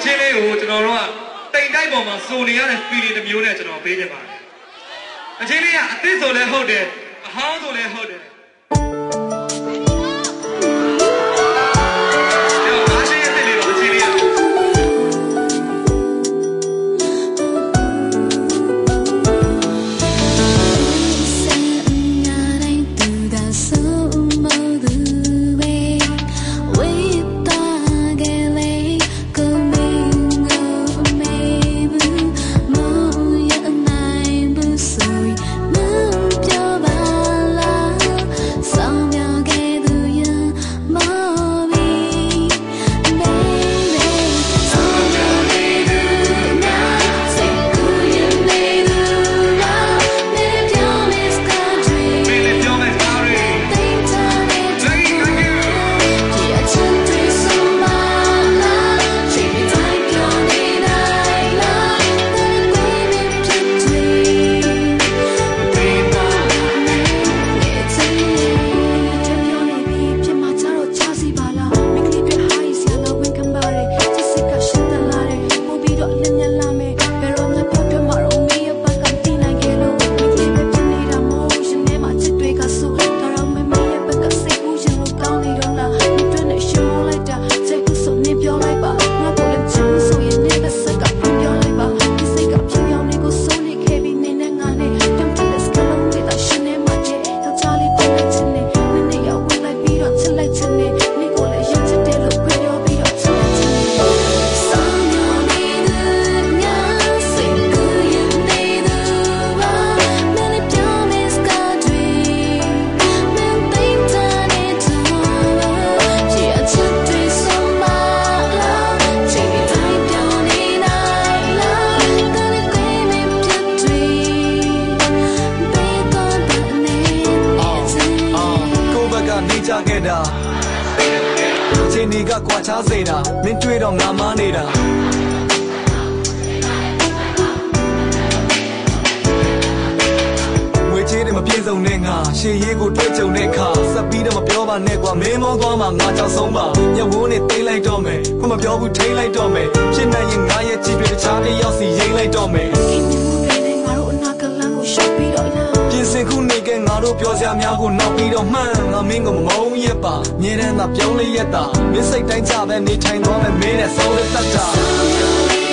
ချင်းလေးကိုကျွန်တော်တို့ကတိမ်တိုက်ပေါ်မှာစုံနေရတဲ့ feeling တစ်မျိုးနဲ့ကျွန်တော်ပေးချင်ပါတယ်အချင်းလေးကအသစ်ဆိုလည်းဟုတ်တယ်အဟောင်းဆိုလည်းဟုတ်တယ်ချင်းဒီကကွာချားစေတာမင်းတွေ့တော့ငါမားနေတာငွေချေးတယ်မပြေစုံနဲ့ငါရှေ့ရေးကိုတွေ့ကြုံတဲ့ခါစပ်ပြီးတော့မပြောပါနဲ့ကွာမင်းမောသွားမှာငါကြောက်ဆုံးပါညဝိုးနဲ့သိမ်းလိုက်တော့မယ်ခွမပြောဘူးထိန်းလိုက်တော့မယ်ဖြစ်နိုင်ရင်ငါရဲ့ကြည့်တွေတခြားတစ်ယောက်စီရိမ့်လိုက်တော့မယ်ပြင်ဆင်ခုနေကငါတို့ပြောစရာများကိုနောက်ပြီးတော့မှန်းငါမင်းကိုမမုန်းရက်ပါမြေတန်းသာပြောင်းလေးရက်တာမင်းစိတ်တိုင်းကြပဲနေထိုင်သွားမယ်မင်းနဲ့ဆုံးလက်တတ်တာ